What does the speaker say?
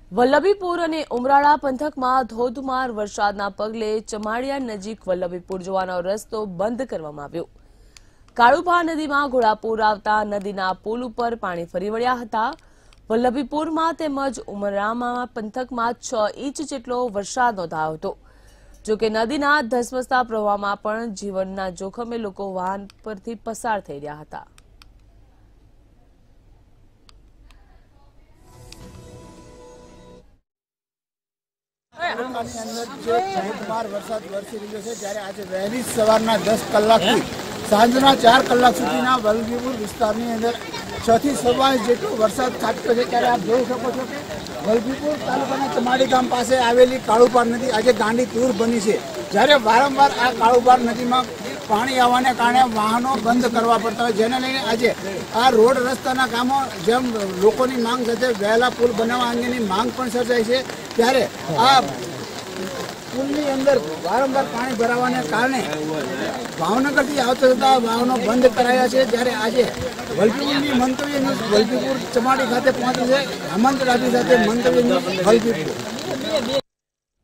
વલ્લભીપુર અને ઉમરાળા પંથકમાં ધોધમાર વરસાદના પગલે ચમાડિયા નજીક વલ્લભીપુર જવાનો રસ્તો બંધ કરવામાં આવ્યો। કાળુભા નદીમાં ઘોડાપૂર આવતા નદીના પુલ ઉપર પાણી ફરી વળ્યા હતા। વલ્લભીપુરમાં તેમજ ઉમરાળા પંથકમાં 6 ઇંચ જેટલો વરસાદ નોંધાયો હતો। જો કે નદીના ધસમસતા પ્રવાહમાં પણ જીવનના જોખમે લોકો વાહન પરથી પસાર થઈ રહ્યા હતા। वरसाद वरसी रह्यो छे त्यारे आज वहेली सवाરના 10 કલાકથી સાંજના 4 કલાક સુધીના વલ્લભીપુર વિસ્તારની અંદર 6 થી 6 ઇંચ જેટલો વરસાદ ખાબક્યો છે। ત્યારે આપ જોઈ શકો છો કે વલ્લભીપુર તાલુકાના ચમાડી ગામ પાસે આવેલી કાળુપાર નદી આજે ગાંડી તૂર બની છે। જ્યારે વારંવાર આ કાળુપાર નદીમાં પાણી આવવાને કારણે વાહનો બંધ કરવા પડતા હોય, જેને લઈને આજે આ રોડ રસ્તાના કામો જેમ લોકોની માંગ સાથે વહેલા પુલ બનાવવા અંગેની માંગ પણ સર્જાઈ છે। ત્યારે આ પુલની અંદર વારંવાર પાણી ભરાવાને કારણે ભાવનગરથી આવતા જતા વાહનો બંધ કરાયા છે। જ્યારે આજે વલ્લભીપુરની મંતવ્ય ન્યૂઝ વલ્લભીપુર ચમાડી ખાતે પહોંચી છે। હેમંત રાઠી સાથે મંતવ્ય ન્યૂઝ વલ્લભીપુર।